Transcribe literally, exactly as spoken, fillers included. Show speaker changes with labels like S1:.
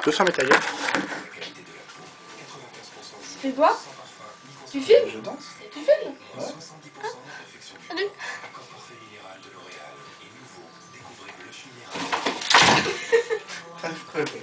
S1: peux fermer ta gueule?
S2: C'est quoi? Tu filmes?
S1: Je danse.
S2: Tu filmes?
S1: Ouais.
S2: Ah, allez.
S1: Ah, je crois.